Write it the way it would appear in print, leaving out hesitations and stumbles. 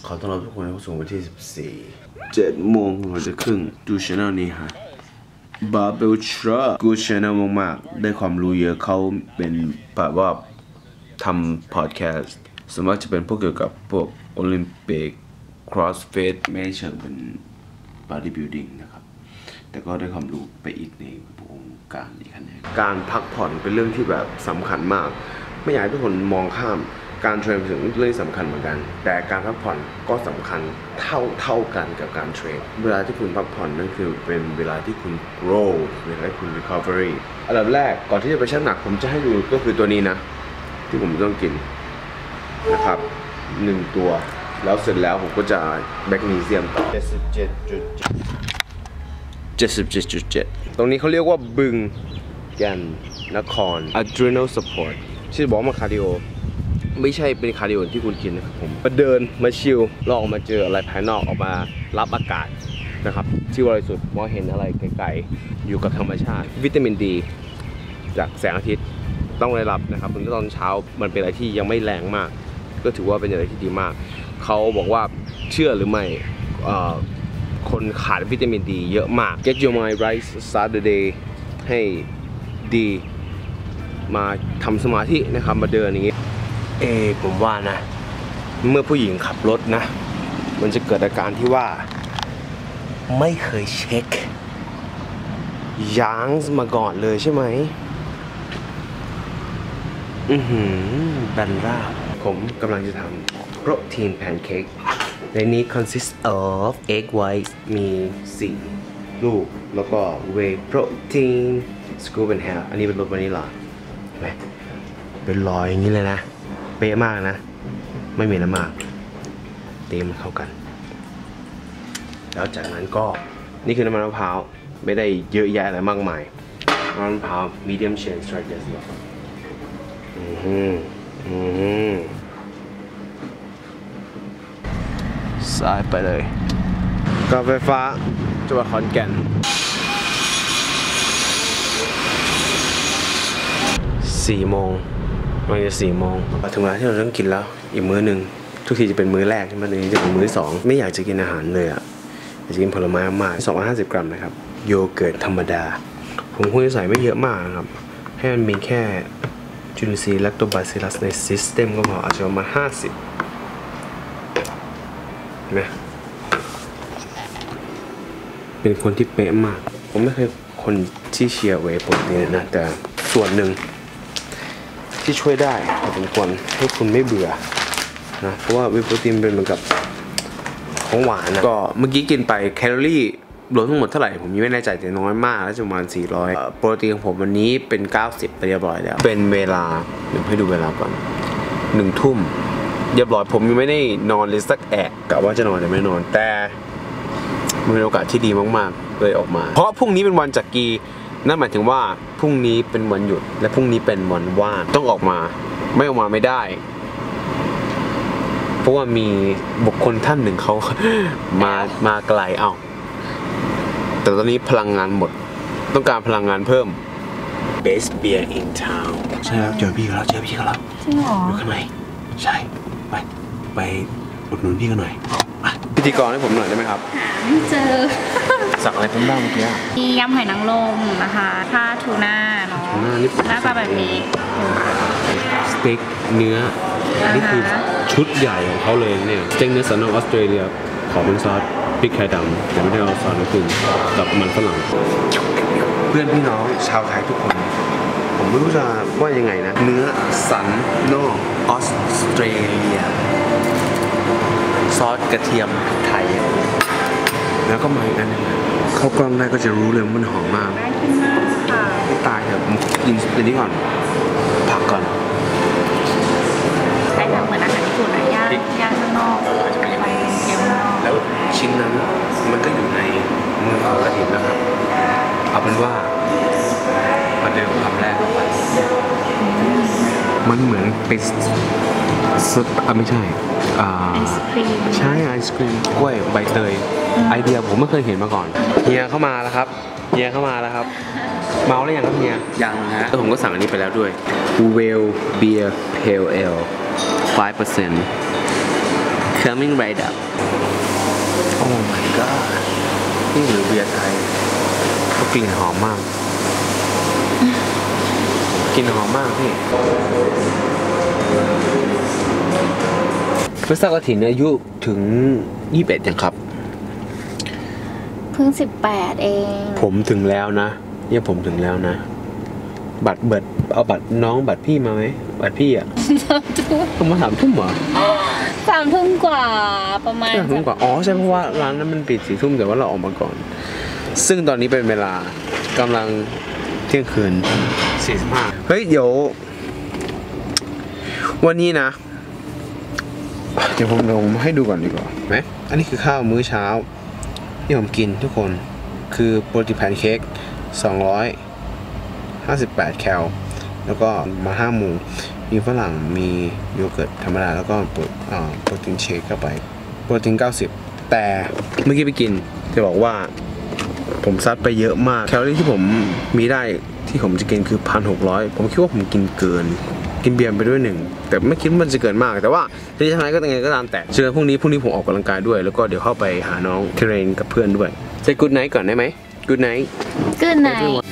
ขอต้อนรับทุกคนเข้าสู่วันที่14 7 โมงเราจะครึ่งดูช anel นี้ฮะ Barbell Truck Good Channel มากๆได้ความรู้เยอะเขาเป็นแบบว่าทำพอดแคสต์ส่วนมากจะเป็นพวกเกี่ยวกับพวกโอลิมปิก CrossFit ไม่เชิงเป็น Bodybuilding นะครับแต่ก็ได้ความรู้ไปอีกในวงการอีกคะแนนการพักผ่อนเป็นเรื่องที่แบบสำคัญมากไม่อยากให้ทุกคนมองข้ามการเทรนเป็นเรื่องสำคัญเหมือนกันแต่การพักผ่อนก็สำคัญเท่ากันกับการเทรนเวลาที่คุณพักผ่อนนั่นคือเป็นเวลาที่คุณ grow เวลาที่คุณ recovery อันดับแรกก่อนที่จะไปชั่งน้ำหนักผมจะให้ดูก็คือตัวนี้นะที่ผมต้องกินนะครับ1ตัวแล้วเสร็จแล้วผมก็จะแมกนีเซียมต่อ 77.7 ตรงนี้เขาเรียกว่าบึงแก่นนคร adrenal support ที่บอกว่ามาคาร์ดิโอไม่ใช่เป็นคาร์ดิโอที่คุณกินนะครับผมมาเดินมาชิลลองมาเจออะไรภายนอกออกมารับอากาศนะครับที่บริสุทธิ์มองเห็นอะไรไกลๆอยู่กับธรรมชาติวิตามินดีจากแสงอาทิตย์ต้องได้รับนะครับตอนเช้ามันเป็นอะไรที่ยังไม่แรงมากก็ถือว่าเป็นอะไรที่ดีมากเขาบอกว่าเชื่อหรือไม่คนขาดวิตามินดีเยอะมาก Get your mind right start the day ให้ดีมาทำสมาธินะครับมาเดินอย่างนี้ผมว่านะเมื่อผู้หญิงขับรถนะมันจะเกิดอาการที่ว่าไม่เคยเช็คยางมาก่อนเลยใช่ไหมแบนราบผมกำลังจะทำโปรตีนแพนเค้กในนี้ consist of egg white มี4 ลูกแล้วก็ whey protein scoop and half อันนี้เป็นรสวานิลลาเป็นรอยอย่างนี้เลยนะเป๊ะมากนะไม่มีน้ำมากตีมันเข้ากันแล้วจากนั้นก็นี่คือน้ำมันมะพร้าวไม่ได้เยอะแยะอะไรมากมายน้ำมันมะพร้าว medium chain strike สายไปเลยกาแฟฟ้าจังหวัดขอนแก่น4 โมงมันจะ4 โมงถึงเวลาที่เราต้องกินแล้วอีกมื้อหนึ่งทุกทีจะเป็นมื้อแรกใช่ไหมทีนี้จะเป็นมื้อ2ไม่อยากจะกินอาหารเลยอ่ะอยากจะกินผลไม้มาก250 กรัมนะครับโยเกิร์ตธรรมดาผมควรจะใส่ไม่เยอะมากนะครับให้มันมีแค่จุลินทรีย์แลคโตบาซิลลัสในซิสเต็มก็พออาจจะประมาณ50นะเป็นคนที่เป๊ะมากผมไม่เคยคนที่เชียร์เวย์โปรตีนนะแต่ส่วนหนึ่งที่ช่วยได้พอสมควรให้คุณไม่เบื่อนะเพราะว่าเวย์โปรตีนเป็นเหมือนกับของหวานนะก็เมื่อกี้กินไปแคลอรี่รวมทั้งหมดเท่าไหร่ผมยังไม่แน่ใจแต่น้อยมากแล้วประมาณ400โปรตีนของผมวันนี้เป็น90ไปเรียบร้อยแล้วเป็นเวลาเดี๋ยวให้ดูเวลาก่อน1 ทุ่มเรียบร้อยผมยังไม่ได้นอนเลยสักแอะกะว่าจะนอนแต่ไม่นอนแต่มันเป็นโอกาสที่ดีมากๆเลยออกมาเพราะพรุ่งนี้เป็นวันจักรีนั่นหมายถึงว่าพรุ่งนี้เป็นวันหยุดและพรุ่งนี้เป็นวันว่างต้องออกมาไม่ออกมาไม่ได้เพราะว่ามีบุคคลท่านหนึ่งเขามาไกลแต่ตอนนี้พลังงานหมดต้องการพลังงานเพิ่ม Best Beer in Town ใช่แล้วเจอพี่กันแล้วจริงเหรออยู่ข้างในใช่ไปอุดหนุนพี่กันหน่อยพิธีกรให้ผมหน่อยได้ไหมครับไม่เจอสั่งอะไรผมบ้างเมื่อกี้มียำหอยนางรมนะคะผ้าทูน่าเนาะหน้าตาแบบนี้สเต็กเนื้อนี่คือชุดใหญ่ของเขาเลยเนี่ยสเต็กเนื้อสันนอกออสเตรเลียขอเป็นซอสพริกไทยดำแต่ไม่ได้เอาซอสน้ำผึ้งกับมันฝรั่งเพื่อนพี่น้องชาวไทยทุกคนผมไม่รู้จะว่ายังไงนะเนื้อสันนอกออสเตรเลียซอสกระเทียมไทยแล้วก็มาอีกอันนึงเข้ากล้องได้ก็จะรู้เลยว่ามันหอมมากน่ากินมากค่ะไม่ตายเถอะผมกินอันนี้ก่อนผักก่อนใช่ค่ะเหมือนอาหารญี่ปุ่นนะย่างข้างนอกไปเยี่ยมนอกแล้วชิ้นนั้นมันก็อยู่ในมือของกระถิ่นนะครับเอาเป็นว่ามาเดิมคำแรกมันเหมือนเป็นไม่ใช่ไอศครีมใช่ไอศครีมกล้วยใบเตยไอเดียผมไม่เคยเห็นมาก่อนเฮียเข้ามาแล้วครับเมาแล้วยังครับเฮียยังฮะแล้วผมก็สั่งอันนี้ไปแล้วด้วย Well Beer Pale Ale 5% coming right up oh my god นี่หรือเบียร์ไทยก็กลิ่นหอมมากกลิ่นหอมมากพี่ไม่ทราบว่าถิ่นอายุถึง21ยังครับเพิ่ง18เองผมถึงแล้วนะเนี่ยผมถึงแล้วนะบัตรเอาบัตรน้องบัตรพี่มาไหมบัตรพี่อ่ะต้องมา3 ทุ่มเหรอ 3 ทุ่มกว่าประมาณ 3 ทุ่มกว่าอ๋อใช่เพราะว่าร้านนั้นมันปิด4 ทุ่มแต่ว่าเราออกมาก่อน ซึ่งตอนนี้เป็นเวลากำลังเที่ยงคืน45เฮ้ยเดี๋ยววันนี้นะเดี๋ยวผมให้ดูก่อนดีกว่าไหมอันนี้คือข้าวมื้อเช้าที่ผมกินทุกคนคือโปรตีนแพนเค้ก258 แคลแล้วก็มา5 หมูมีฝรั่งมีโยเกิร์ตธรรมดาแล้วก็โปรตีนเชคเข้าไปโปรตีน90แต่เมื่อกี้ไปกินจะบอกว่าผมซัดไปเยอะมากแคลอรี่ที่ผมมีได้ที่ผมจะกินคือ 1,600 ผมคิดว่าผมกินเกินกินเบียร์ไปด้วย1แต่ไม่คิดว่ามันจะเกินมากแต่ว่าที่ทางไหนก็ยังไงก็ตามแต่เจอพรุ่งนี้ผมออกกำลังกายด้วยแล้วก็เดี๋ยวเข้าไปหาน้องเทรนกับเพื่อนด้วยจะกู๊ดไนท์ก่อนได้ไหมกู๊ดไนท์ Good night